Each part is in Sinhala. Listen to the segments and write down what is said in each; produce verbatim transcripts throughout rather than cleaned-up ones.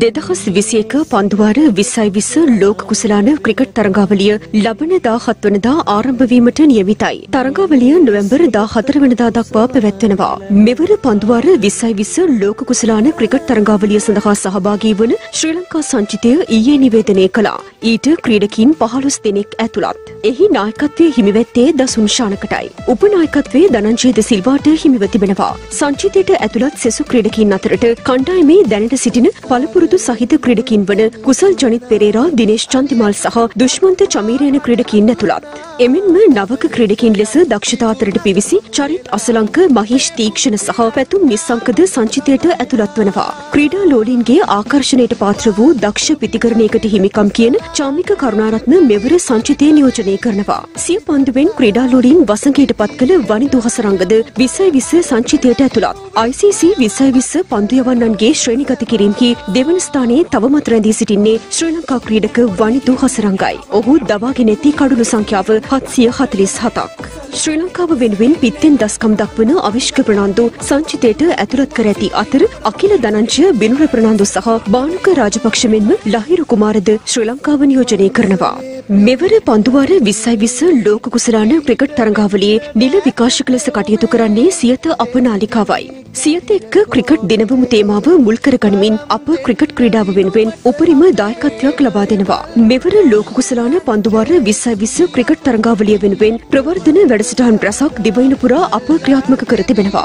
දෙදහස් විසි එක පන්දුවාර විස්සයි විස්ස ලෝක කුසලාන ක්‍රිකට් තරඟාවලිය ලබන දාහත් වනදා ආරම්භ වීමට නියමිතයි. තරඟාවලිය නොවැම්බර් දාහතර වනදා දක්වා පැවැත්වෙනවා. මෙවර පන්දුවාර විස්සයි විස්ස ලෝක කුසලාන ක්‍රිකට් තරඟාවලිය සඳහා සහභාගී වන ශ්‍රී ලංකා සංචිතය ඊයේ නිවේදනය කළා. ඊට ක්‍රීඩකින් පහළොස් දෙනෙක් ඇතුළත්. එහි නායකත්වයේ හිමිවැත්තේ දසුන් ශානකටයි. උපනායකත්වයේ ධනංජය ද සිල්වාට හිමිව තිබෙනවා. සංචිතයට ඇතුළත් සෙසු ක්‍රීඩකින් අතරට කණ්ඩායමේ දැනට සිටින පළපුරුදු සහිත ක්‍රීඩකින් වන කුසල් ජනිත් පෙරේරා, දිනේෂ් චන්දිමාල් සහ දුෂ්මන්ත චමීර යන ක්‍රීඩකින් ඇතුළත්. එමෙන්ම නවක ක්‍රීඩකින් ලෙස දක්ෂතා අතරට පිවිසි චරිත් අසලංක, මහේෂ් තීක්ෂණ සහ පැතුම් නිස්සංකද සංචිතයට ඇතුළත් වනවා. ක්‍රීඩා ලෝලීන්ගේ ආකර්ෂණයට පාත්‍ර වූ දක්ෂ පිතිකරණයකට හිමිකම් කියන චාමික කරුණාරත්න මෙවර සංචිතය නියෝජනය කරනවා. සිය පන්දුවෙන් ක්‍රීඩා ලෝලීන් වසඟයට පත් කළ වනිදු හසරංගද විස්සයි විස්ස සංචිතයට ඇතුළත්. ආයි සී සී විස්සයි විස්ස පන්දු යවන්නන්ගේ ශ්‍රේණිගත කිරීමෙහි දෙවන ස්ථානයේ තවමත් රැඳී සිටින්නේ ශ්‍රී ලංකා ක්‍රීඩක වනිදු හසරංගයි. ඔහු දවාගෙන ඇති කඩුළු සංඛ්‍යාව හත්සිය හතළිස් හතක්. ශ්‍රී ලංකාව වෙනුවෙන් පිත්තෙන් දස්කම් දක්වන අවිෂ්ක ප්‍රනාන්දු සංචිතයට ඇතුළත් කර ඇති අතර අකිල ධනංජය, බිනුර ප්‍රනාන්දු සහ බානුක රාජපක්ෂ මෙන්ම ලහිරු කුමාරද ශ්‍රී ලංකාව නියෝජනය කරනවා. මෙවර පන්දුවාර විස්සයි විස්ස ලෝක කුසලාන ක්‍රිකට් තරඟාවලියේ නිල විකාශක ලෙස කටයුතු කරන්නේ සියත අපනාලිකාවයි. සියත එක්ක ක්‍රිකට් දිනවමු තේමාව මුල් කරගනිමින් අප ක්‍රිකට් ක්‍රීඩාව වෙනුවෙන් උපරිම දායකත්වයක් ලබා දෙනවා. මෙවර ලෝක කුසලාන පන්දුවාර විස්සයි විස්ස ක්‍රිකට් තරඟාවලිය වෙනුවෙන් ප්‍රවර්ධන වැඩසටහන් රැසක් දිවයින පුරා අප ක්‍රියාත්මක කර තිබෙනවා.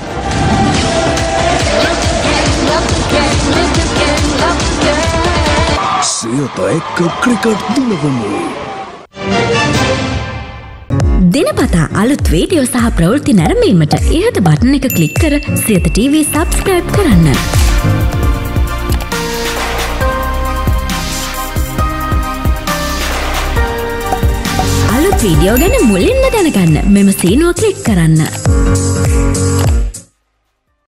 සියත එක්ක ක්‍රිකට් දිනවමු. දිනපතා අලුත් වීඩියෝ සහ ප්‍රවෘත්ති නැරඹීමට ඉහත බටන් එක ක්ලික් කර සියත ටීවී සබ්ස්ක්‍රයිබ් කරන්න. අලුත් වීඩියෝ ගැන මුලින්ම දැනගන්න මෙම සීනුව ක්ලික් කරන්න.